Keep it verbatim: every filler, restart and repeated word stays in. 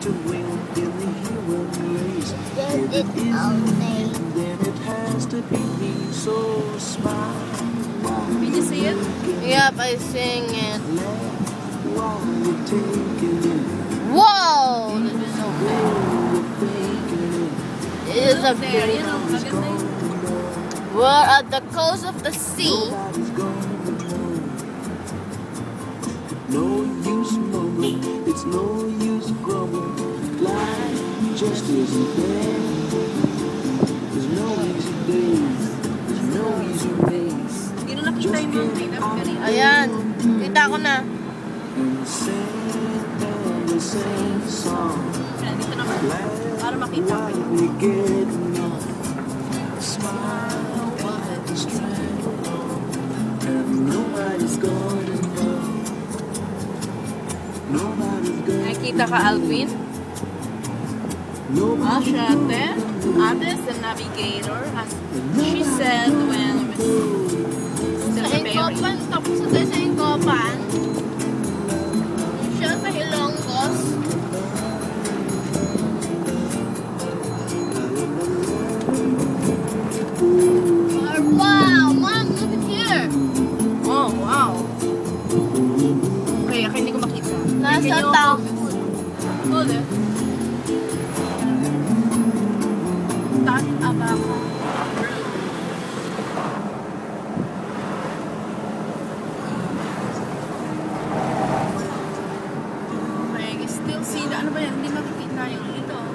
to win in the human race. If it isn't me, then it has to be me. So smile. Did you see it? Yep, I sing it. While you're taking it. Whoa! This is so big. It is a There, you know, beautiful. maganda yun. We're at the coast of the sea. Nobody's gonna know. No use mumble, it's no use grumble. Life just isn't there. There's no easy days, there's no easy ways. Hindi na nakita yung mountain. Ang galing. Ayan, kita ko na. And the same and the same song. Kaya dito naman. Para makita ko While yun. we getting on. Smile while the strength. And nobody's gonna know. Nobody's gonna Nakikita ka, Alvin? know. Ah, siya ate. Ate is the navigator. As she said when we still Sa a baby. Incopan, tapos sa tayo sa Incopan. Siya sa Hilongos. Wow, Mom, look at here. Oh, wow. Okay, okay, hindi ko makita. Nasa Can you- town. Hold it. Tat Abaco. Okay, I still see the, ano ba yan? Hindi makikita yung dito.